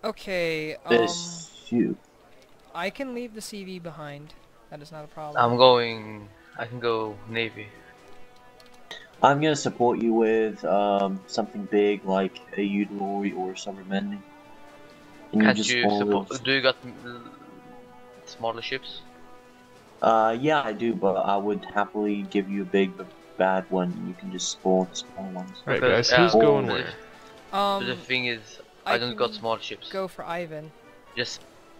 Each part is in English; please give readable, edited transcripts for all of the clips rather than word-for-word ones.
Okay, Shoot. I can leave the CV behind. That is not a problem. I can go Navy. I'm gonna support you with something big like a U-Lorry or submarine. And you Can't just you hold support? those. Do you got smaller ships? Yeah, I do, but I would happily give you a big but bad one. You can just spawn small ones. Right, Because, guys, who's Oh. going where? But the thing is, I don't got small ships. Go for Ivan. Just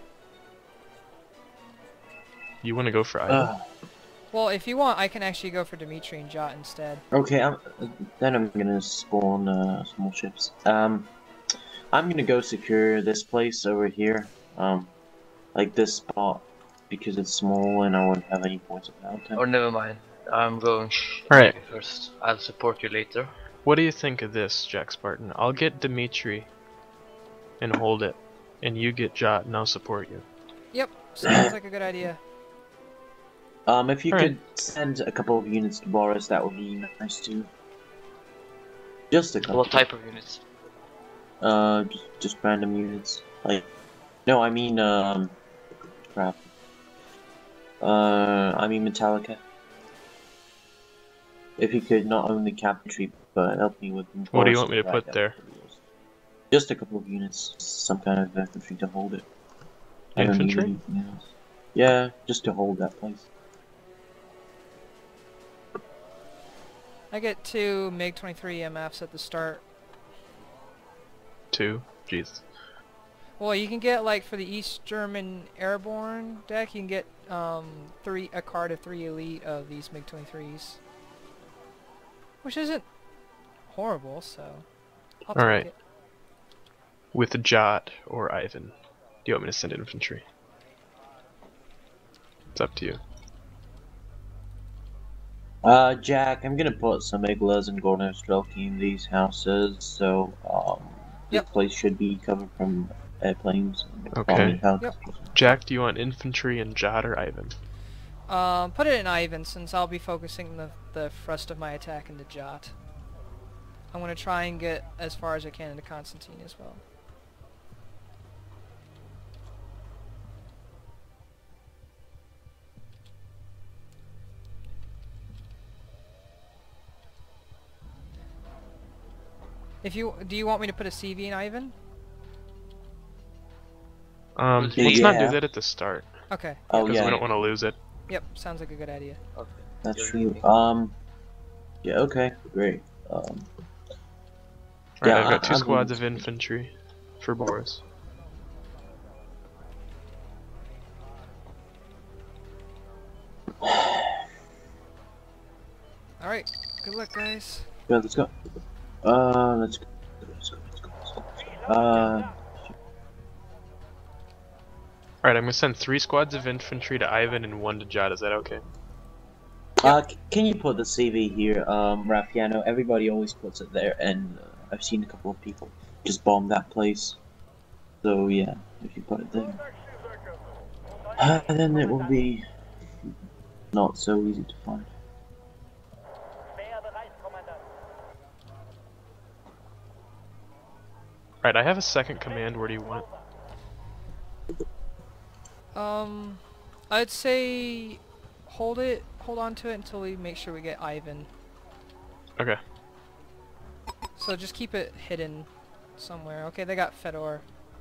You want to go for Ivan? Well, if you want, I can actually go for Dimitri and Jot instead. Okay, then I'm gonna spawn small ships. I'm gonna go secure this place over here. Like this spot because it's small and I won't have any points of contact. or never mind. I'm going Alright. Navy first. I'll support you later. What do you think of this, Jack Spartan? I'll get Dimitri and hold it, and you get Jot and I'll support you. Yep, sounds like a good idea. If you Alright. could send a couple of units to Boris, that would be nice too. Just a couple. What type of units? Just random units. Like, no, I mean, crap. I mean Metallica. If you could not only capture but help me with. What do you want me to put there? Just a couple of units, some kind of infantry to hold it. I don't need Infantry? anything else. Yeah, just to hold that place. I get 2 MiG-23 MFs at the start. 2? Jeez. Well, you can get, like, for the East German Airborne deck, you can get a card of 3 elite of these MiG-23s. Which isn't horrible, so I'll take Alright. it. With Jot or Ivan, do you want me to send infantry? It's up to you. Jack, I'm gonna put some iglas and Gordon Strelky in these houses, so, this place should be covered from airplanes. Okay. Yep. Jack, do you want infantry and Jot or Ivan? Put it in Ivan, since I'll be focusing the thrust of my attack into Jot. I'm gonna try and get as far as I can into Constantine as well. Do you want me to put a CV in Ivan? Let's Yeah. not do that at the start, Okay. Oh because we yeah, don't want to lose it. Yep, sounds like a good idea. Okay. that's You're true. leaving. Yeah, okay, great. Alright, Yeah, I've got 2 I'm squads of moving. infantry for Boris. Alright, good luck, guys. Yeah, let's go. Let's go. Alright, I'm gonna send 3 squads of infantry to Ivan and 1 to Jot, is that okay? Can you put the CV here, Raffiano? Everybody always puts it there, and I've seen a couple of people just bomb that place. So yeah, if you put it there, then it will be not so easy to find. Alright, I have a second command, where do you want it? I'd say hold on to it until we make sure we get Ivan. Okay. So just keep it hidden somewhere. Okay, they got Fedor.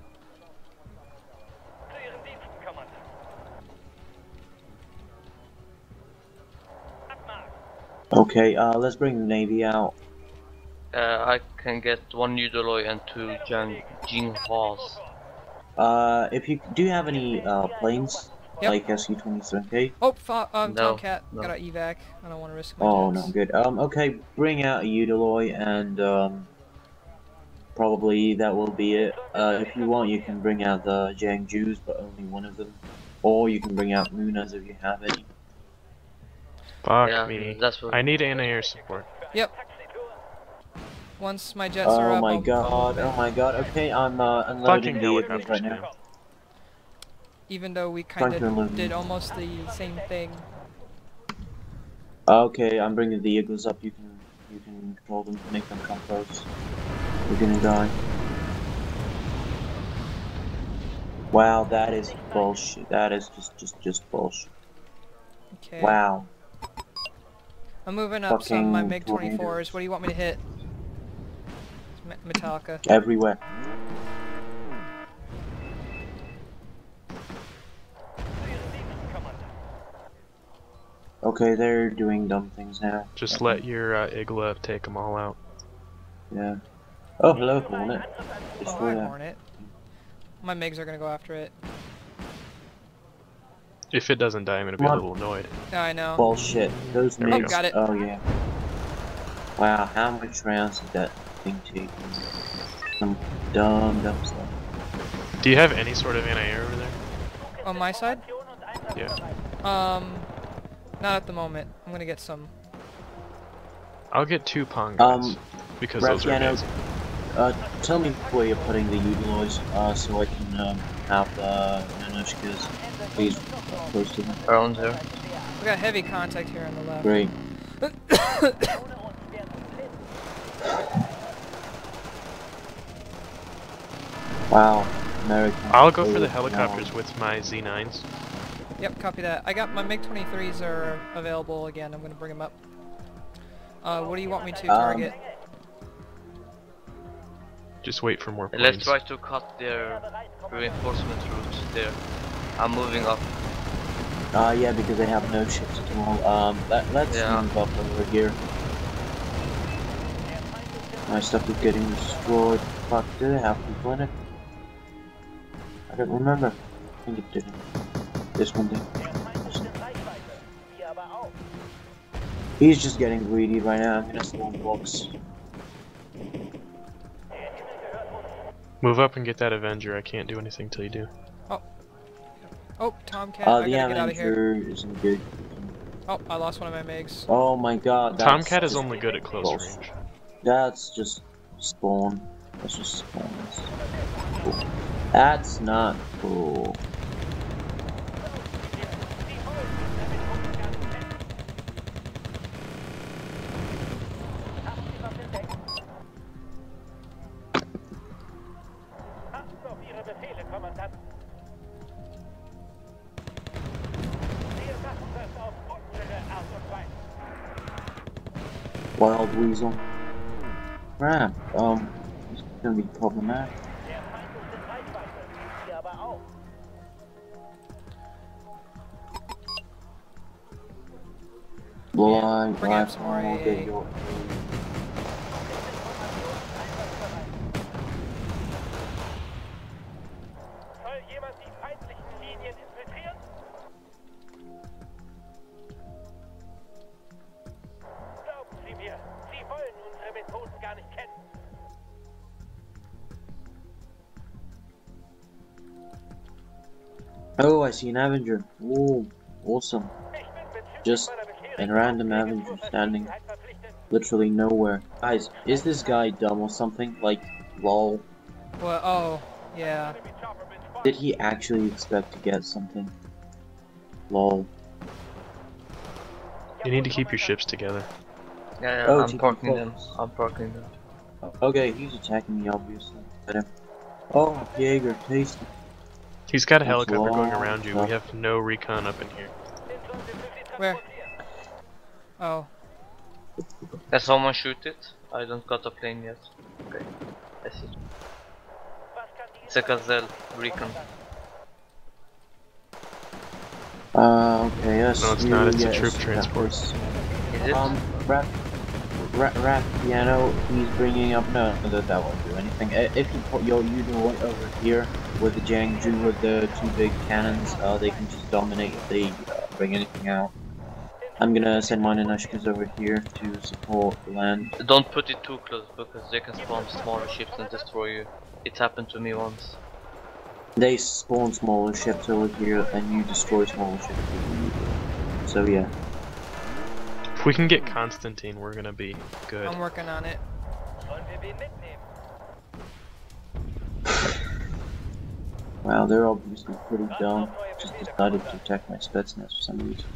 Okay, let's bring the Navy out. I can get 1 Udaloy and 2 Jinghwas. If you do you have any planes Yep. like SU-23? Oh, No, Tomcat. no. Gotta evac. I don't want to risk my Oh, jets. no, good. Okay, bring out a Udaloy and probably that will be it. If you want, you can bring out the Jiangjus, but only one of them. Or you can bring out Munas if you have any. Fuck Yeah, me. that's what. I need anti-air support. Yep. Once my jets are Oh up, my I'll god, move oh in. my god. Okay, I'm unloading Fucking hell, vehicles right spam. now. Even though we Trying kind to of unload did them. almost the same thing. Okay, I'm bringing the Eagles up. You can control them, make them come close. We're gonna die. Wow, that is bullshit. That is just bullshit. Okay. Wow. I'm moving up some of my Fucking MiG-24s. tornadoes. What do you want me to hit? Metallica. Everywhere. Okay, they're doing dumb things now. Just let your Igla take them all out. Yeah. Oh, hello, Hornet. Oh, Destroy hi, that. Hornet. My MiGs are gonna go after it. If it doesn't die, I'm gonna be Come a on. little annoyed. Oh, I know. Bullshit. Those There we MiGs. go. Got it. Oh, yeah. Wow, how much rounds did that thing take? Some dumb stuff. Do you have any sort of anti-air over there? On my side? Yeah. Not at the moment. I'm gonna get some. I'll get 2 Pong guns, because those are Raffiano, amazing. tell me where you're putting the Utiloys, so I can, have the Nanushkas. Please, close to them. Around here. We got heavy contact here on the left. Great. Wow, American. I'll go for the helicopters with my Z9s. Yep, copy that. I got my MiG-23s are available again. I'm gonna bring them up. What do you want me to target? Just wait for more planes. Let's try to cut their reinforcement route there. I'm moving up. Yeah, because they have no ships at all. Let's move up over here. My stuff is getting destroyed. Fuck, did it have people in it? I don't remember. I think it didn't. This one did. He's just getting greedy right now. I'm gonna spawn blocks. Move up and get that Avenger. I can't do anything till you do. Oh, Tomcat, I The gotta get out of here. Avenger isn't good. Oh, I lost one of my MiGs. Oh my god, that's Tomcat is just only good at close bullshit. range. That's just spawn. That's just spawn. Cool. That's not cool. Wild weasel. Crap, it's gonna be problematic. Blind, Bring up some more will AA. get your... Oh, I see an Avenger. Oh, awesome. Just a random Avenger standing literally nowhere. Guys, is this guy dumb or something? Like, lol. Well, oh, yeah. Did he actually expect to get something? Lol. You need to keep your ships together. Yeah, Oh, I'm parking them. I'm parking them. Okay, he's attacking me, obviously. Get him. Oh, Jaeger, tasty. He's got a That's helicopter going long around you. stuff. We have no recon up in here. Where? Oh. Can someone shoot it? I don't got a plane yet. Okay, I see. It's a Gazelle, recon. Okay, yes. No, it's not. It's a yes, troop that transport. was- Is it? Raffiano, he's bringing up. No, that won't do anything. If you put your Udon over here with the Jiangju with the 2 big cannons, they can just dominate if they bring anything out. I'm gonna send my Nanushkas over here to support the land. Don't put it too close because they can spawn smaller ships and destroy you. It happened to me once. They spawn smaller ships over here, and you destroy smaller ships. So yeah. If we can get Constantine, we're gonna be good. I'm working on it. Wow, they're obviously pretty dumb. Just decided to attack my Spetsnaz for some reason.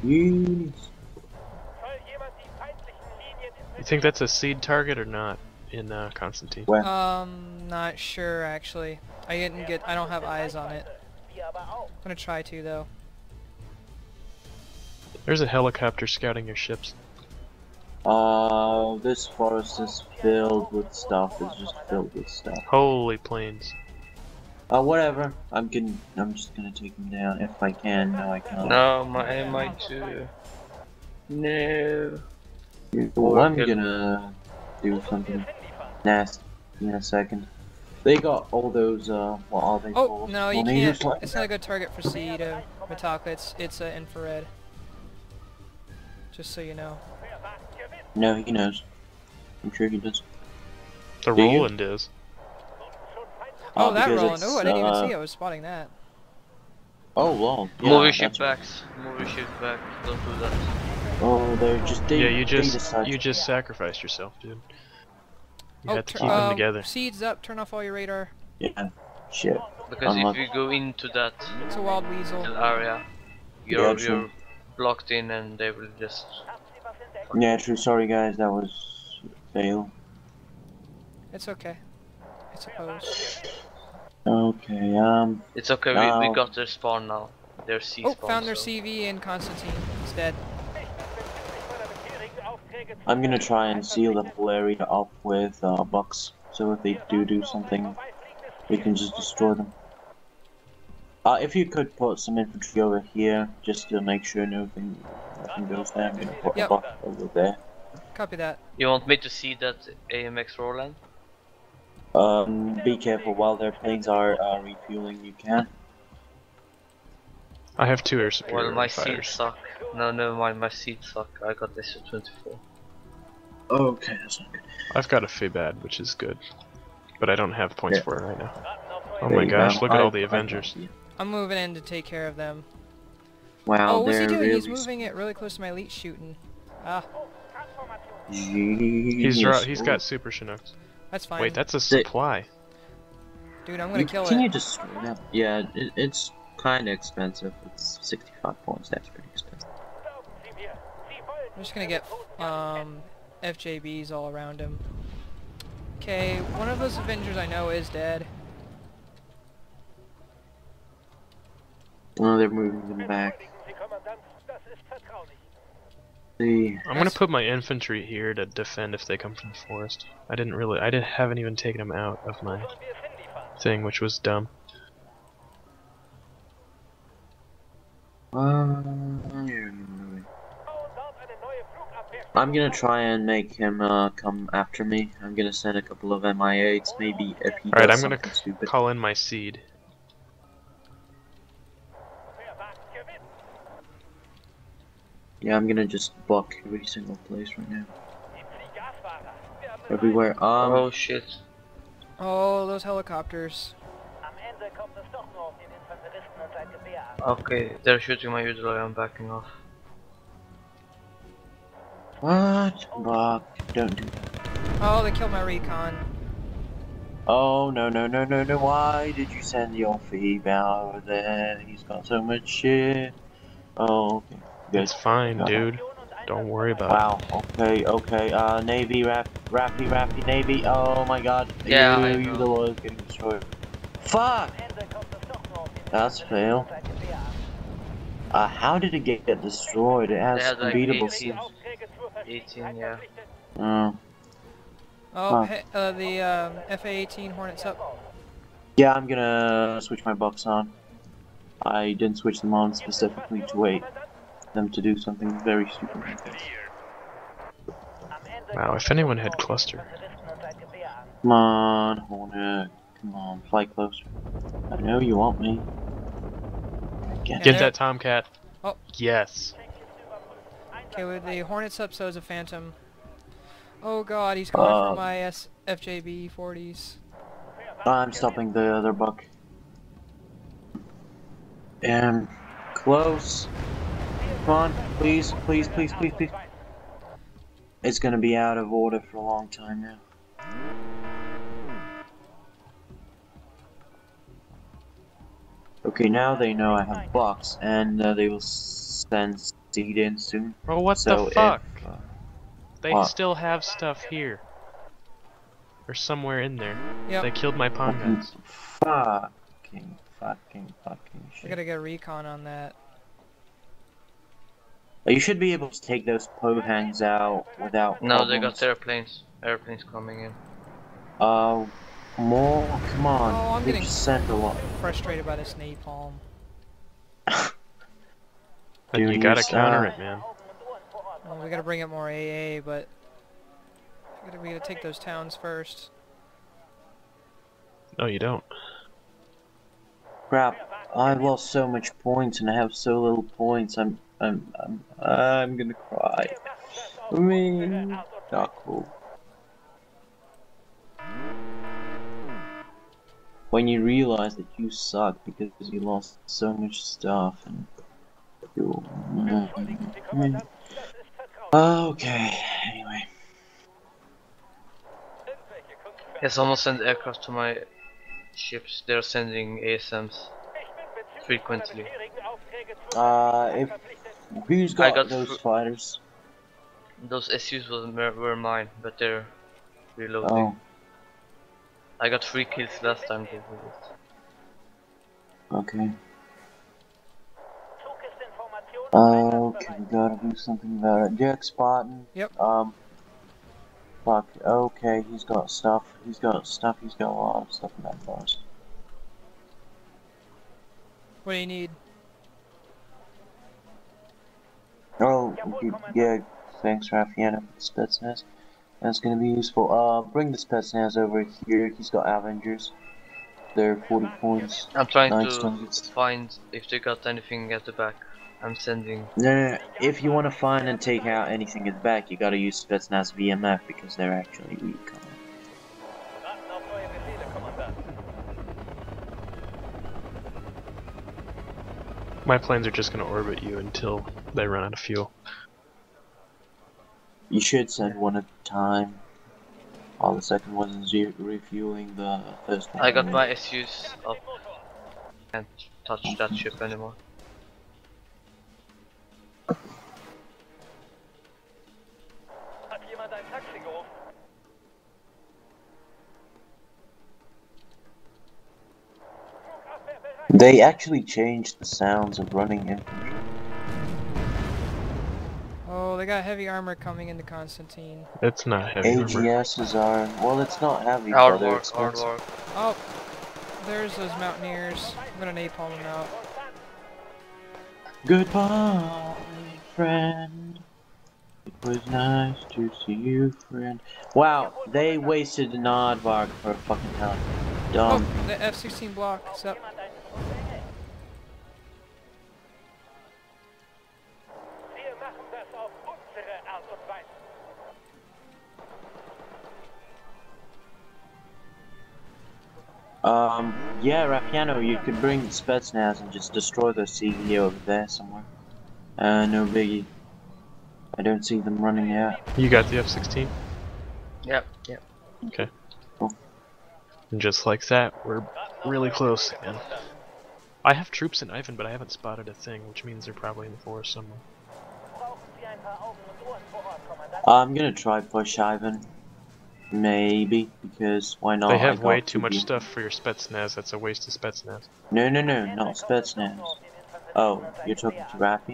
Units. You think that's a seed target or not? in Constantine? Where? Not sure actually. I don't have eyes on it. I'm gonna try to though. There's a helicopter scouting your ships. This forest is filled with stuff. It's just filled with stuff. Holy planes. Whatever. I'm just gonna take him down if I can. No, I can't. No, my MI2. No. Well, I'm gonna do something nasty in a second. They got all those, what are they Oh, called? no, you Tornadoes, can't. what? It's not a good target for Metallica. It's infrared. Just so you know. No, he knows. I'm sure he does. The Do you? Roland is. Oh, that because Roland. it's, Oh, I didn't even see I was spotting that. Oh, lol. Yeah, Move your ship that's back. right. Move your ship back. Don't do that. Oh, they're just Yeah, you they just decide- sacrificed yourself, dude. You Oh, had to keep them together. Seeds up. Turn off all your radar. Yeah. Shit. Because Unlucky. if you go into that It's a wild weasel. area, Yeah, you're true. blocked in and they will just... Yeah, true. Sorry, guys. That was a fail. It's okay. I suppose. Okay. It's okay, we got their spawn now. Their C Oh, spawn. found their so- CV in Constantine. He's dead. I'm gonna try and seal the whole area up with bucks. So if they do something, we can just destroy them. If you could put some infantry over here, just to make sure nothing goes there. I'm gonna put Yep. a buck over there. Copy that. You want me to see that AMX Roland? Be careful while their planes are refueling. You can. I have 2 air superior Well, my seeds fighters. suck. No, never mind, my seeds suck. I got this at 24. Okay, that's not good. I've got a Fibad, which is good. But I don't have points Yeah. for it right now. Oh There my you gosh, go. look at all the I Avengers. got you. I'm moving in to take care of them. Wow, Oh, what's he they're doing? really He's moving it really close to my elite shooting. Ah, He's got super Chinooks. that's fine. Wait, that's a supply. Dude, I'm gonna kill Can it. you destroy that? Yeah, it's kind of expensive. It's 65 points. That's pretty expensive. I'm just gonna get FJBs all around him. Okay, one of those Avengers I know is dead. Oh, they're moving them back. See, I'm gonna put my infantry here to defend if they come from the forest. Haven't even taken them out of my thing, which was dumb. I'm gonna try and make him come after me. I'm gonna send a couple of MI8s, maybe if he Alright, does I'm gonna something stupid. call in my seed. Yeah, I'm gonna just block every single place right now. Everywhere. Oh shit. Oh, those helicopters. Okay, they're shooting my Udaloy, I'm backing off. What? Block. Don't do that. Oh, they killed my recon. Oh, no. Why did you send your Phoebe out over there? He's got so much shit. Oh, okay. Good. It's fine, Got it. dude. Don't worry about it. Wow, okay. Navy, Rappy, Navy. Oh my god. Yeah, I you know. the Lord getting destroyed. Fuck! That's fail. How did it get destroyed? It They has had like unbeatable 18. 18, yeah. Oh. Oh, Huh. hey, the FA-18 Hornets up. Yeah, I'm gonna switch my bucks on. I didn't switch them on specifically to wait them to do something very stupid like this. Wow, if anyone had cluster. Come on, Hornet. Come on, fly closer. I know you want me. Yeah, Get there- that Tomcat. Oh. Yes. Okay, with the Hornets up, so is a Phantom. Oh god, he's going for my FJB 40s. I'm stopping the other buck. And close. Come on, please. It's gonna be out of order for a long time now. Okay, now they know I have bucks, and they will send seed in soon. Oh, what So the fuck? if, They what? still have stuff here. or somewhere in there. Yep. They killed my pawn guys. Fucking We shit. gotta get a recon on that. You should be able to take those pohangs out without No, they got problems. airplanes. Airplanes coming in. More? Come on. Oh, I'm They getting just sent a lot. frustrated by this napalm. And you Dude, gotta he's, counter it, man. Well, we gotta bring it more AA, but we gotta take those towns first. No, you don't. Crap. I lost so much points and I have so little points. I'm gonna cry. I mean, not cool. When you realize that you suck because you lost so much stuff and you. Okay. Anyway. Yes, almost send aircraft to my ships. They're sending ASMs frequently. Who's I got got those fighters? Those SUs were mine, but they're reloading. Oh, I got 3 kills last time they did it. okay. Okay, we gotta do something about it. Jack Spartan. Yep. Fuck. Okay, he's got stuff. He's got stuff. He's got a lot of stuff in that forest. What do you need? Oh, yeah. Thanks, Raffiano, for the Spetsnaz. That's gonna be useful. Bring the Spetsnaz over here. He's got Avengers. They're 40 points. I'm trying 9 to targets. find if they got anything at the back. I'm sending. No. If you want to find and take out anything at the back, you gotta use Spetsnaz VMF because they're actually weak. My planes are just gonna orbit you until they run out of fuel. You should send one at a time. While the second one's refueling the first one. I got my SUs up. Can't touch that ship anymore. They actually changed the sounds of running infantry. Oh, they got heavy armor coming into Constantine. It's not heavy armor. AGSs are, well, it's not heavy, Hard but they're work, hard expensive. work. Oh, there's those mountaineers. I'm gonna napalm them out. Goodbye, friend. It was nice to see you, friend. Wow, they wasted an aardvark for a fucking hell. Dumb. Oh, the F-16 block is up. Yeah, Raffiano, you could bring the Spetsnaz and just destroy their CE over there somewhere. No biggie. I don't see them running yet. You got the F-16? Yep. Okay. Cool. And just like that, we're really close again. I have troops in Ivan, but I haven't spotted a thing, which means they're probably in the forest somewhere. I'm gonna try push Ivan. Maybe, because why not? They I have got way too to much be- stuff for your Spetsnaz, that's a waste of Spetsnaz. No, not Spetsnaz. Oh, you're talking to Raffi?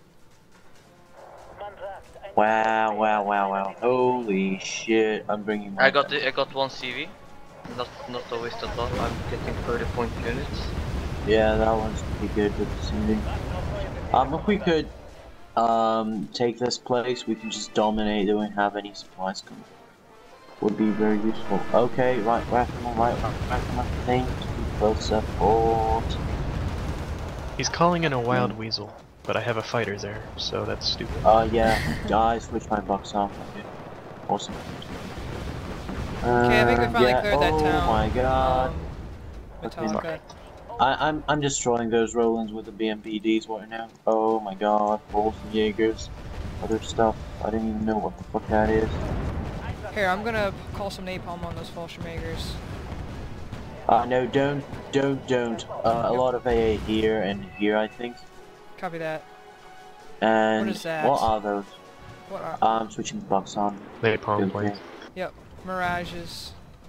Wow. Holy shit, I'm bringing my I got 1 CV. Not a waste at all. I'm getting 30-point units. Yeah, that one's pretty good with the CD. If we could, take this place, we can just dominate, they won't have any supplies coming. Would be very useful. Okay, right, thank you for support. He's calling in a wild weasel, but I have a fighter there, so that's stupid. Yeah, I switched my bucks off. Okay. Awesome. Okay, I think we finally yeah. cleared that town. Oh my god. Metallica. I'm destroying those Rolands with the BMPDs right now. Oh my god, Wolves and Jaegers, other stuff. I didn't even know what the fuck that is. Here, I'm gonna call some napalm on those Fallschirmjägers. No, don't. A lot of AA here and here, I think. Copy that. And What is that? what are those? What are? I'm switching the box on. They palm Okay. planes. Yep, Mirages.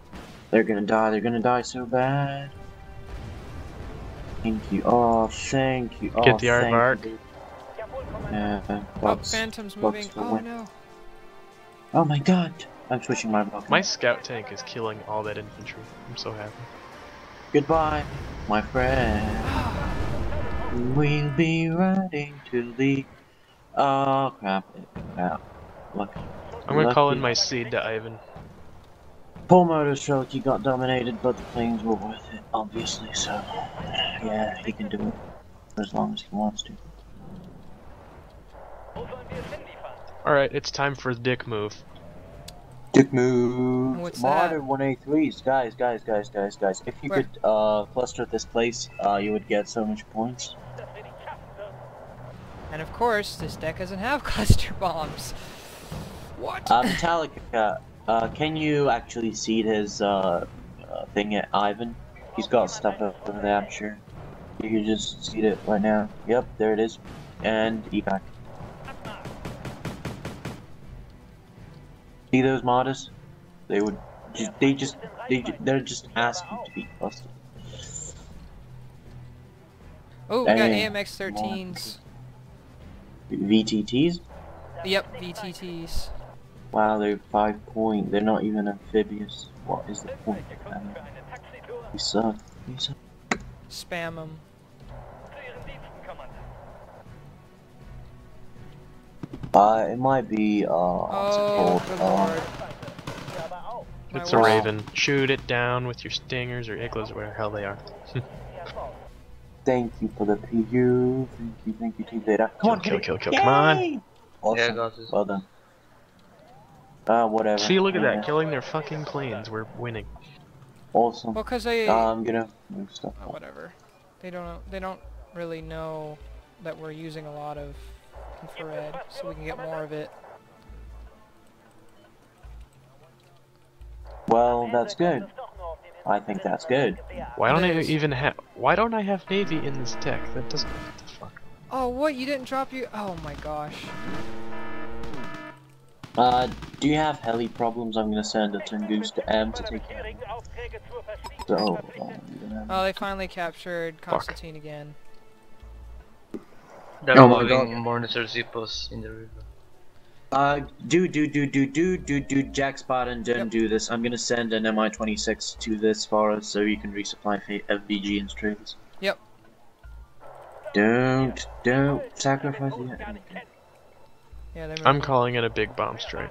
They're gonna die so bad. Thank you, oh thank you, oh Get the thank aardvark. you, dude. Yeah, Oh, bugs, Phantom's bugs moving. for Oh win. no. Oh my god! I'm switching my bucket. My scout tank is killing all that infantry. I'm so happy. Goodbye, my friend. We'll be riding to the... Oh crap, crap. Lucky. I'm gonna call in Lucky. my seed to Ivan. Poor motor stroke, he got dominated, but the planes were worth it, obviously, so... Yeah, he can do it. For as long as he wants to. Alright, it's time for the dick move. Dick move. What's Modern 183s, guys. If you Where? could cluster this place, you would get so much points. And of course, this deck doesn't have cluster bombs. What? Metallica, can you actually seed his thing at Ivan? He's got stuff over there, I'm sure. You can just seed it right now. Yep, there it is. And evac. See those modders? They would they're just asking to be clustered. Oh, we got Dang. AMX-13s. VTTs? Yep, VTTs. Wow, they're 5 point. They're not even amphibious. What is the point? We suck. We suck. Spam them. It might be what's it Oh, called? good lord. My It's a worst- raven. Shoot it down with your stingers or igloos or whatever the hell they are. Thank you for the PU. Thank you, Team Data. Come on, Kill, hit kill, it. kill, come on. Yay! Awesome. Yeah, I got it. Well done. Whatever. See, look at Yeah. that. Killing their fucking planes. We're winning. Awesome. Well, cause they. I'm gonna move stuff. Oh, whatever. They don't really know that we're using a lot of infrared, so we can get more of it. Well, that's good. I think that's good. Why don't I There's- even have? Why don't I have navy in this deck? That doesn't. What the fuck? Oh, what? You didn't drop your... Oh my gosh. Do you have heli problems? I'm gonna send a Tungoose to M to take care of it. So, Oh, they finally captured Constantine again. They're Oh my moving monitor zippos in the river. Jack Spot and don't do this. I'm gonna send an MI-26 to this forest so you can resupply FBG and strings. Yep. Don't sacrifice the... Yeah, they're I'm moving. calling it a big bomb strike.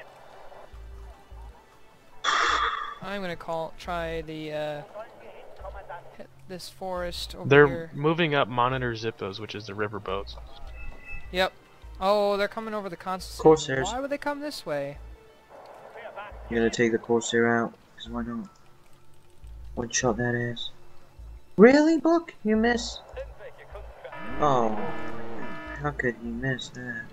I'm gonna try the, hit this forest over They're here. moving up monitor zippos, which is the river boats. Yep. Oh, they're coming over the Constantine. Corsairs. Why would they come this way? You're gonna take the Corsair out, because why not? One shot that ass. Really, Book? You miss? Oh, how could you miss that?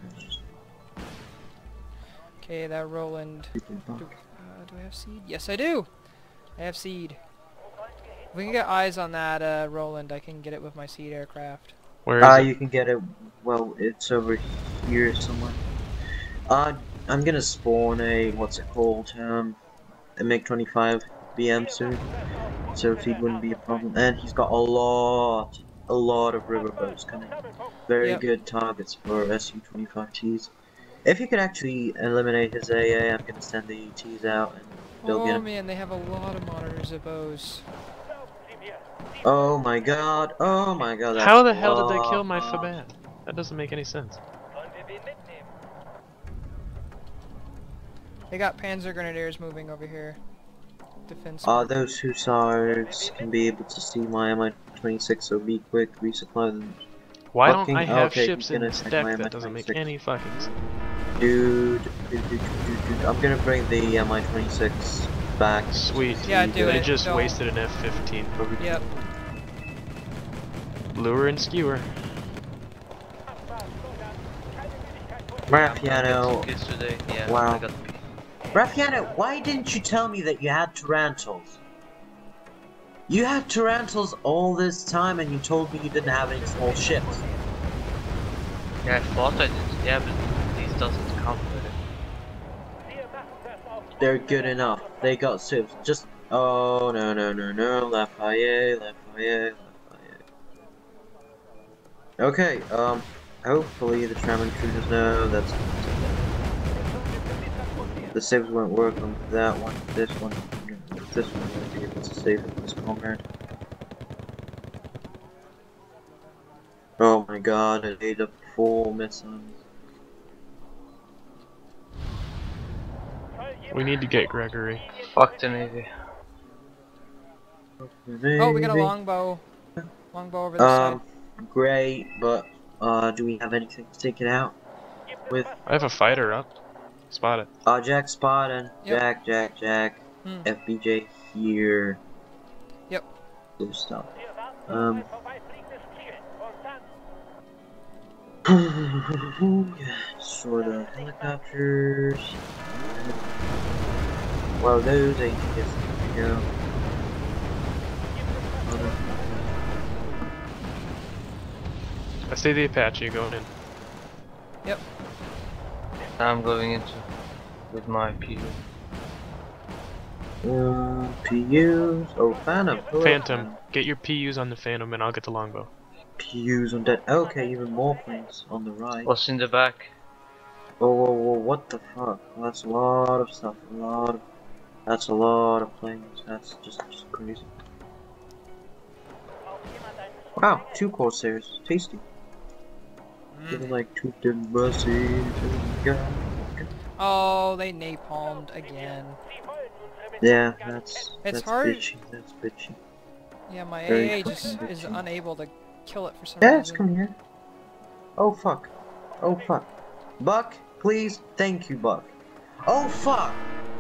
Okay, that Roland. Stupid Buck. Do I have seed? Yes, I do! I have seed. If we can get eyes on that Roland, I can get it with my seed aircraft. Where is it? You can get it. Well, it's over here somewhere. I'm gonna spawn a what's it called? A MiG-25 BM soon, so feed wouldn't be a problem. And he's got a lot of riverboats coming. Very Yep. good targets for Su-25Ts. If you could actually eliminate his AA, I'm gonna send the Ts out and they'll get Oh him. man, they have a lot of monitors of bows. Oh my god! Oh my god! That's How the hell did they a kill my lot. Fabat? That doesn't make any sense. They got Panzer Grenadiers moving over here. Defense. Those hussars can be able to see my Mi-26, so be quick, resupply them. Why don't Fucking- I have okay, ships he's in gonna this attack deck? my That doesn't make Mi-26. any fucking sense. Dude, I'm gonna bring the Mi-26 back. Sweet. Yeah, do They it. just Don't. wasted an F-15. Yep. Lure and skewer. Raffiano, Kids today. Yeah, Wow. I got Raffiano, why didn't you tell me that you had Tarantulas? You had Tarantulas all this time and you told me you didn't have any small ships. Yeah, I thought I did. Yeah, but these doesn't count with it. They're good enough. They got ships. Just Oh, no, no, no, no. Lafayette, Lafayette, Lafayette. Okay, hopefully the tram intruders know that's the saves won't work on that one. This one won't be able to save his comrade. Oh my god, I ate up 4 missiles. We need to get Gregory. Fuck the Navy. Oh, we got a longbow. Longbow over this side. Great, but do we have anything to take it out with? I have a fighter up. Spot it. Jack spotted. Yep. Jack. FBJ here. Yep. Blue stuff. Sort of helicopters. Well, those ain't just go. I see the Apache going in. Yep. I'm going into with my PU. PUs. Oh, Phantom. Hello, Phantom, get your PUs on the Phantom and I'll get the longbow. PUs on that. Okay, even more planes on the right. What's in the back? Oh, what the fuck? That's a lot of stuff. That's a lot of planes. That's just crazy. Wow, 2 Corsairs. Tasty. Even like 2 buses. Oh, they napalmed again. Yeah, that's hard. bitchy. That's bitchy. Yeah, my Very AA just fucking is bitchy. unable to kill it for some Yes, reason. come here. Oh fuck. Oh fuck. Buck, please. Thank you, Buck. Oh fuck.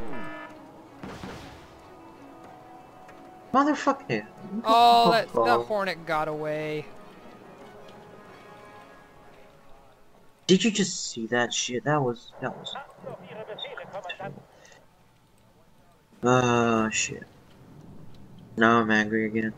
Motherfucker. Oh, that Hornet got away. Did you just see that shit? That was shit. Now I'm angry again.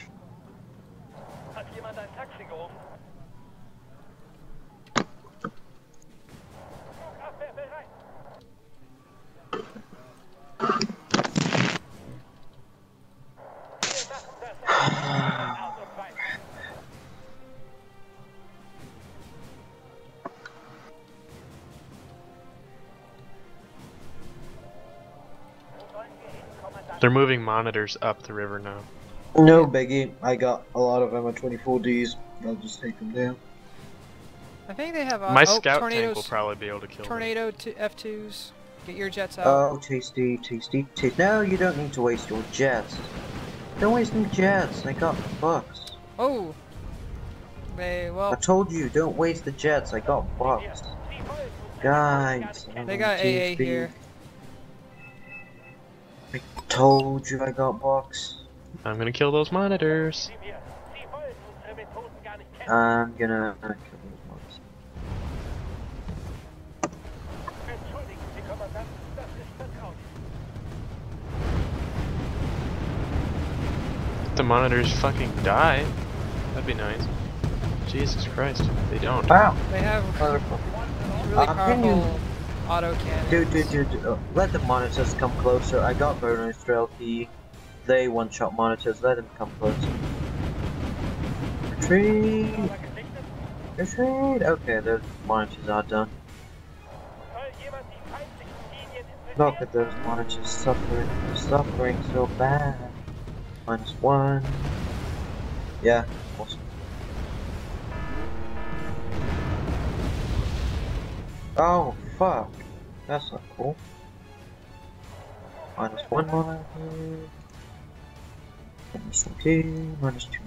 They're moving monitors up the river now. No biggie. I got a lot of MO24Ds. I'll just take them down. I think they have My scout tank tornadoes. will probably be able to kill them. Tornado to F2s. Get your jets out. Oh, tasty. No, you don't need to waste your jets. Don't waste them jets. I got bucks. Oh. I Well. told you, don't waste the jets. I got bucks. Guys. They got AA here. I told you I got bucks. I'm gonna kill those monitors. I'm gonna kill those bucks. The monitors fucking die. That'd be nice. Jesus Christ, they don't. Wow. They have really powerful auto cannons. Dude. Let the monitors come closer. I got burner trail key. They one-shot monitors. Let them come closer. Retreat. Okay, those monitors are done. Look at those monitors suffering. They're suffering so bad. -1. Yeah, awesome. Oh, fuck. That's not cool. -1 monitor. -2, -2.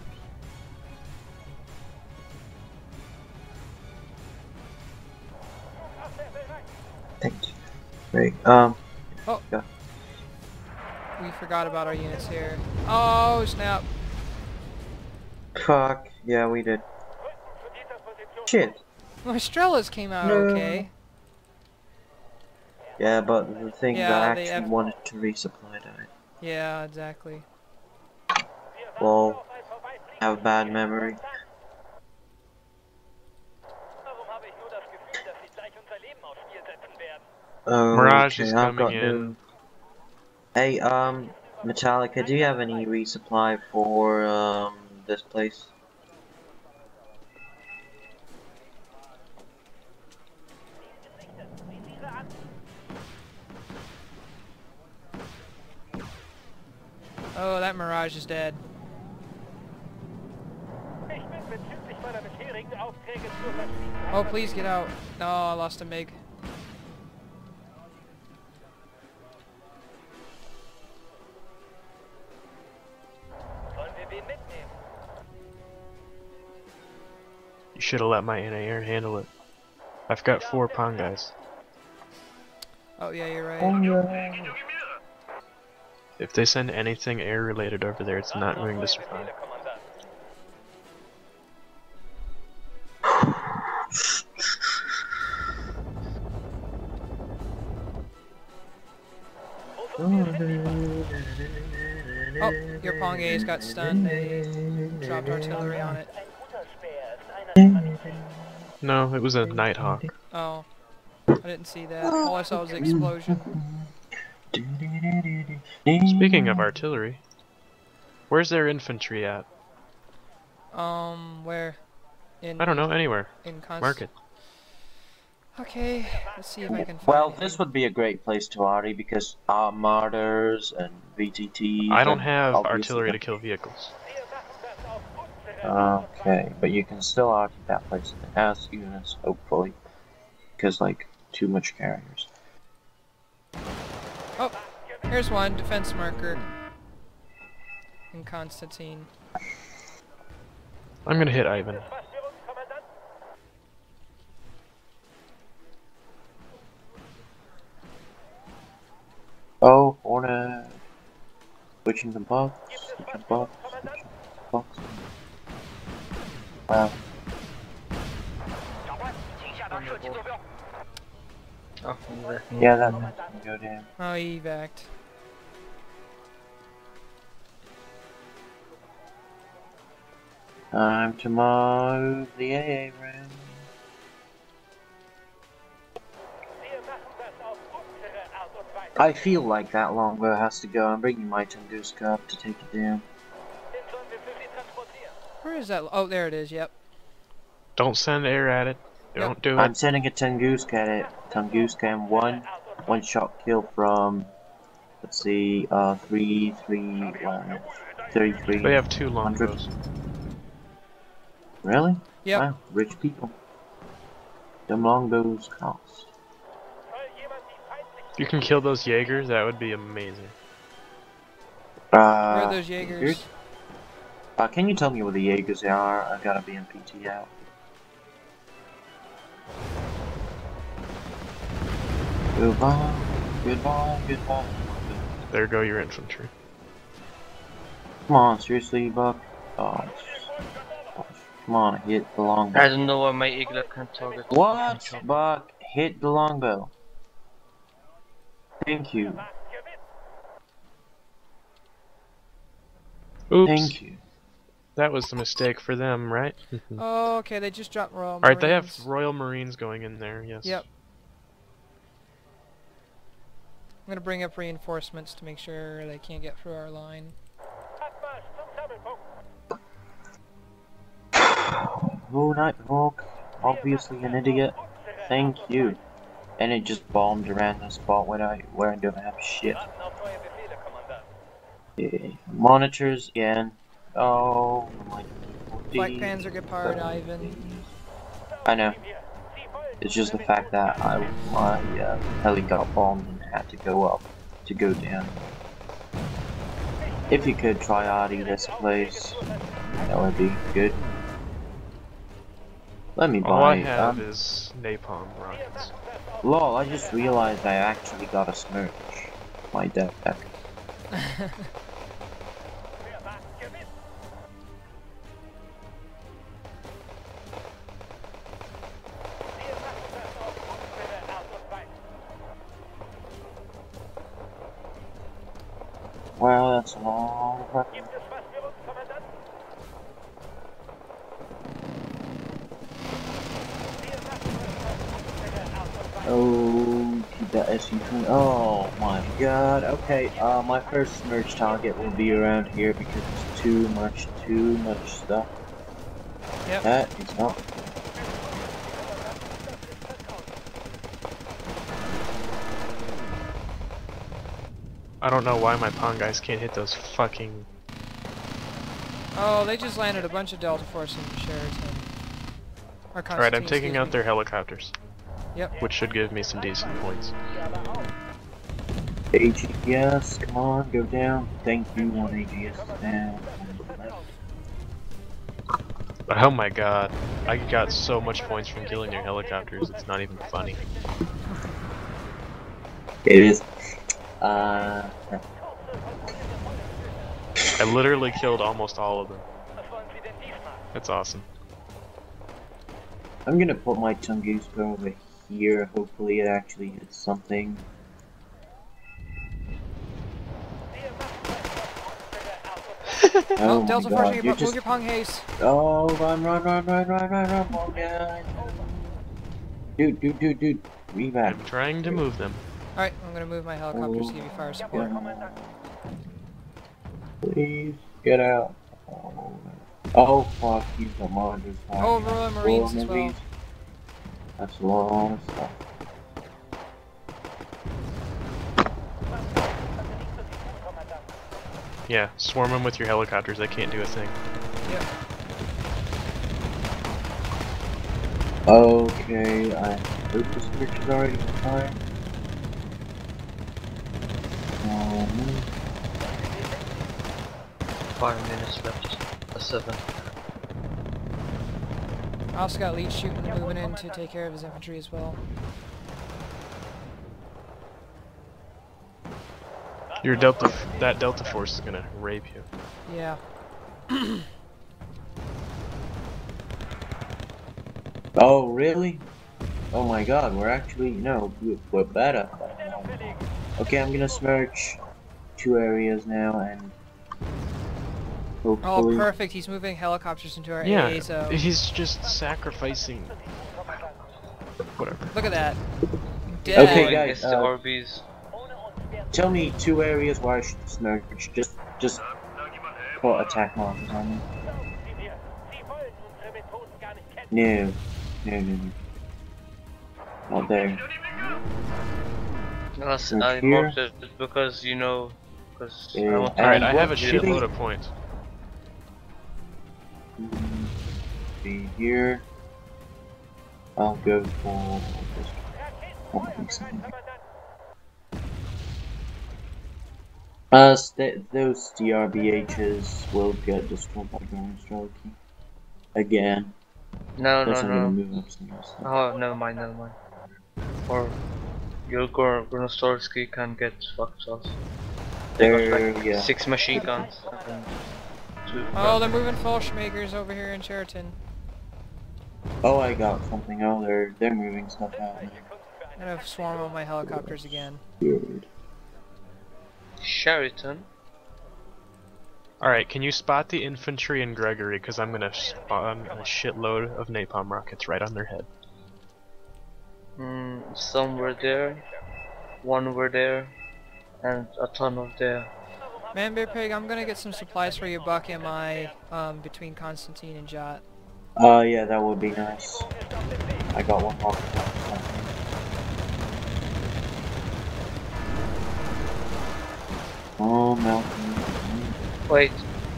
Thank you. Great. Oh. Yeah. We forgot about our units here. Oh, snap. Fuck. Yeah, we did. Shit. My Strelas came out No. okay. Yeah, but the thing Yeah, that they actually have- wanted to resupply died. Yeah, exactly. Well, I have a bad memory. Oh, Mirage okay, is I've coming got in. Hey, Metallica, do you have any resupply for this place? Oh, that Mirage is dead. Oh, please get out. No, I lost a MiG. You should have let my anti-air handle it. I've got 4 pong guys. Oh, yeah, you're right. If they send anything air related over there, it's not going to survive. Oh, your Pong A's got stunned. They dropped artillery on it. No, it was a Nighthawk. Oh, I didn't see that. All I saw was the explosion. Speaking of artillery, where's their infantry at? Where? In, I don't know, anywhere. In Mark it. Okay, let's see if I can find Well, anything. this would be a great place to arty because martyrs and VTTs. I don't and have obviously artillery to kill vehicles. Okay, but you can still arty that place. It has units, hopefully, because like too much carriers. Oh, here's one, defense marker. In Constantine. I'm gonna hit Ivan. Oh, Hornet. Switching the box, switching box, switching box. Wow. Oh, Yeah, that can go down. Oh, he evac'd. Time to move the AA round. I feel like that longbow has to go. I'm bringing my Tunguska up to take it down. Where is that? Oh, there it is, yep. Don't send air at it. Don't do I'm it. sending a Tunguska at it. Tunguska and one shot kill from, let's see, 33. They have 2 longbows. Really? Yep. Wow, rich people. Them longbows cost. If you can kill those Jaegers, that would be amazing. Where are those Jaegers? Can you tell me where the Jaegers are? I've got a BMPT out. Goodbye, goodbye, goodbye. There go your infantry. Come on, seriously, Buck? Oh, come on, hit the longbow. I don't know why my eagle can target. What? Buck, hit the longbow. Thank you. Oops. Thank you. That was the mistake for them, right? Oh, okay, they just dropped Royal Marines. Alright, they have Royal Marines going in there, yes. Yep. I'm gonna bring up reinforcements to make sure they can't get through our line. Oh, Nighthawk. Obviously an idiot. Thank you. And it just bombed around the spot where I don't have shit. Yeah. Monitors again. Oh my. Black Panzer Gepard, Ivan. I know. It's just the fact that my heli got bombed and had to go up to go down. If you could try arty this place, that would be good. Let me buy. All I have is napalm rockets. Lol, I just realized I actually got a smirch. My deck. Well, that's a long record. Oh, keep that guess you can. Oh my god. Okay, my first merge target will be around here because it's too much stuff. Yep. That is not. I don't know why my pawn guys can't hit those fucking... Oh, they just landed a bunch of Delta Force in Sheraton. Alright, I'm taking out their helicopters. Yep. Which should give me some decent points. AGS, come on, go down. Thank you, one AGS is down. Oh my god, I got so much points from killing their helicopters, it's not even funny. It is. I literally killed almost all of them. That's awesome. I'm gonna put my Tunguska over here. Hopefully it actually hits something. Oh, my Delta god, Force, you're just... move your Pong Haze. Oh, run, oh god. Dude, reback. I'm trying to move them. Alright, I'm gonna move my helicopters to give you fire support. Please, get out. Oh fuck, he's a monster. Oh, Royal Marines as well. That's a lot of stuff. Yeah, swarm them with your helicopters, they can't do a thing. Yep. Okay, I hope this bridge is already fine. 5 minutes left. 7. I also got lead shooting moving in to take care of his infantry as well. Your that Delta Force is gonna rape you. Yeah. Oh, really? Oh my god, we're actually, no, we're better. Okay, I'm gonna smirch 2 areas now and hopefully... Oh, perfect. He's moving helicopters into our Yeah, AA zone. he's just sacrificing... Whatever. Look at that. Dead. Okay, guys, the Orbeez. tell me 2 areas where I should smirch. Just put attack markers on them. No. Not there. Yes, Right I here. marked it because, you know, because I Yeah. want to... Alright, I have a What- shitload of points. Be here. I'll go for this. Those DRBHs will get destroyed by ground strike again. No, Plus, I'm gonna no. move up some more stuff. Oh, never mind. Or your Gornostorsky can get fucked off. They got There, like yeah. 6 machine guns and 2 Oh, they're moving Fallschmakers over here in Sheraton. Oh, I got something. Oh, they're moving stuff out now. I'm gonna swarm on my helicopters again. Good. Sheraton. Alright, can you spot the infantry in Gregory? Because I'm gonna spawn a shitload of napalm rockets right on their head. Some were there, 1 were there, and a ton of there. Manbearpig, I'm gonna get some supplies for you, Buck, MI, between Constantine and Jot. Yeah, that would be nice. I got 1 rocket. Oh, mountain. Wait,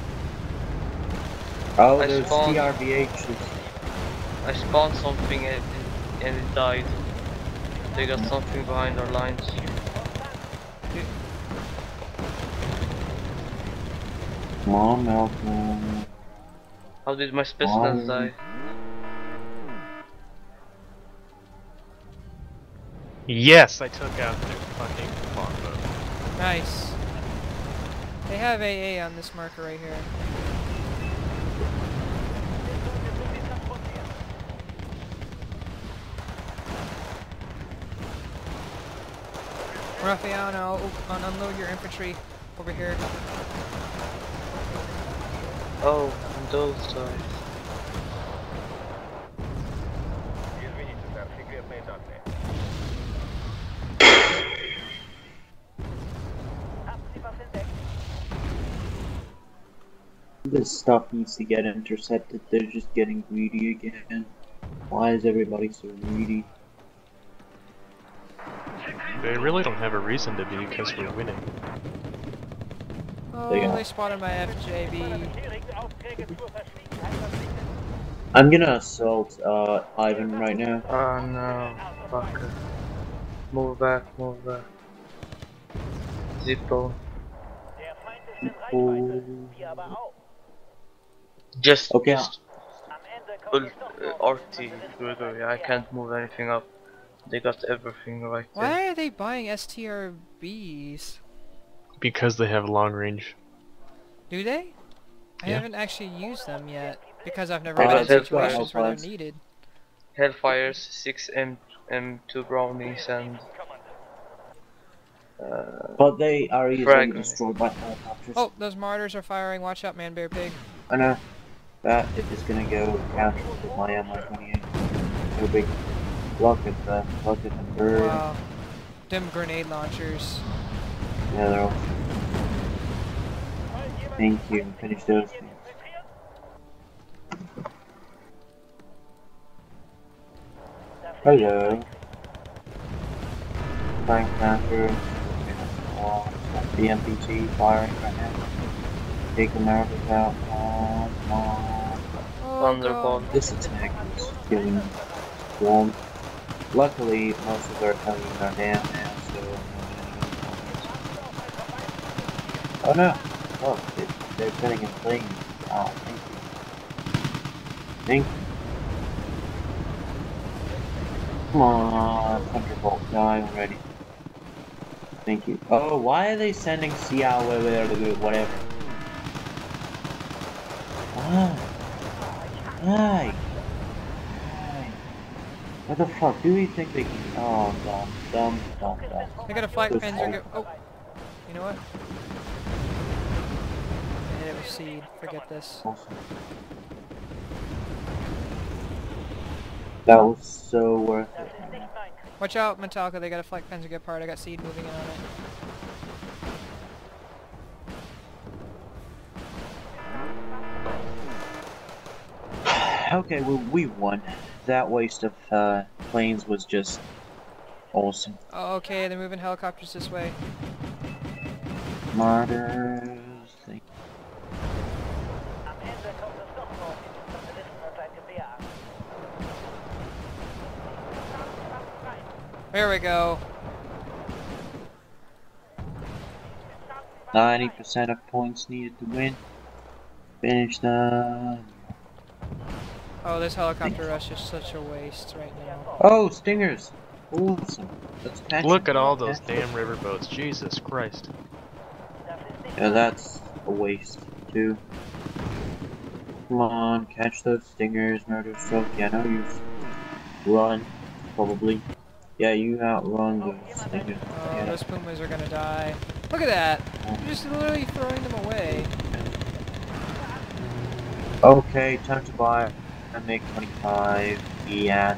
Oh, I those spawned- TRBHs. I spawned something and it died. They got something behind our lines. Come on, Malcolm. How did my specimens die? Yes, I took out their fucking longbow. Nice. They have AA on this marker right here. Raffiano, unload your infantry over here. Oh, on those sides. This stuff needs to get intercepted. They're just getting greedy again. Why is everybody so greedy? They really don't have a reason to be because we're winning. Oh, They got- they spotted my FJB. I'm gonna assault Ivan right now. Oh no, fucker. Move back, move back. Zippo. Just Okay. RT, Gregory. I can't move anything up. They got everything right there. Why are they buying STRBs? Because they have long range. Do they? I Yeah. haven't actually used them yet because I've never They been got in Hellfire. situations where they're Hellfires. needed. Hellfires, 6 M2 brownies, and But they are easily Frag. destroyed by helicopters. Oh, those martyrs are firing. Watch out, Manbearpig. I know. That is gonna go counter with my MI-28. No big. Look at the bird. Wow. Them grenade launchers. Yeah, they're all. Thank you. Finish those things. Hello. Tank Panther. BMPT firing right now. Take America's out. Come on. Oh, Thunderbolt. God. This attack is killing warm. Luckily, most of their Italians are down now, so oh no! Oh, they're getting in flames. Oh, thank you. Thank you. Come on, Thunderbolt, die already. Thank you. Oh, why are they sending Xiao whatever? Why? Why? What the fuck? Do we think they can? Oh, dumb. They got a flak Those panzer. are- Oh, you know what? I hit it with seed. Forget this. Awesome. That was so worth it. Watch out, Metallica. They got a flak panzer get part. I got seed moving in on it. Okay, well, we won. That waste of planes was just awesome. Oh, okay. They're moving helicopters this way. Martyrs. There we go. 90% of points needed to win. Finish them. Oh, this helicopter rush is such a waste right now. Oh, stingers. Awesome. Let's catch Look them. at all those Catch damn them. riverboats. Jesus Christ. Yeah, that's a waste too. Come on, catch those stingers, murder stroke. Yeah, no use. Run, probably. Yeah, you outrun those stingers. Oh, Yeah. those pumas are gonna die. Look at that! You're just literally throwing them away. Okay, time to buy a MiG-25. Yeah.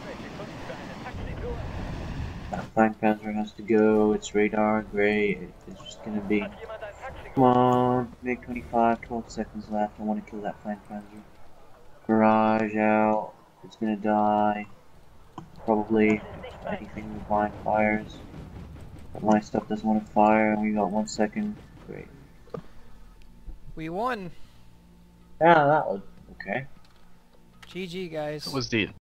That flank panzer has to go. It's radar gray. It's just gonna be. Come on, MiG-25. 12 seconds left. I want to kill that flank panzer. Barrage out. It's gonna die. Probably. If anything with blind fires. But my stuff doesn't want to fire. We got 1 second. Great. We won. Yeah, that was okay. GG, guys. That was the